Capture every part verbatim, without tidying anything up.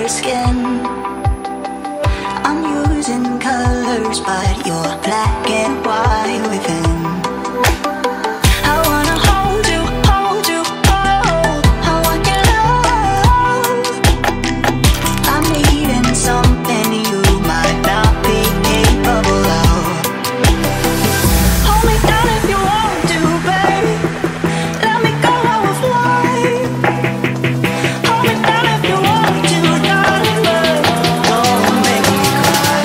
your skin. I'm using colors, but you're black and white within. I wanna hold you, hold you, hold. I want your love. I'm needing something you might not be capable of. Hold me down if you want to, babe. Let me go, I will fly. Hold me down if you want to, darling, but don't make me cry.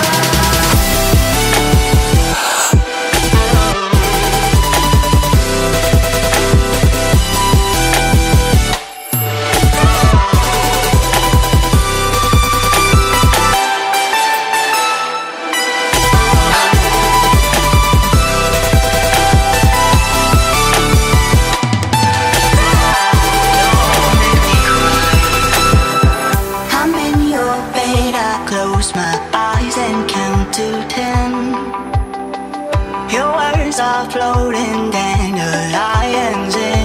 I'm in your bed, I close my eyes and count to ten. Your words are floating dandelions in